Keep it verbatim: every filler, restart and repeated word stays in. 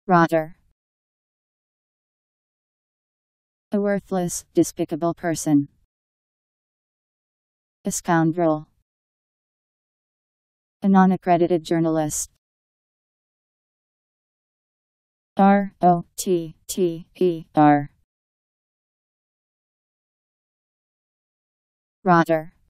Rotter. A worthless, despicable person. A scoundrel. A non-accredited journalist. R O T T E R. Rotter.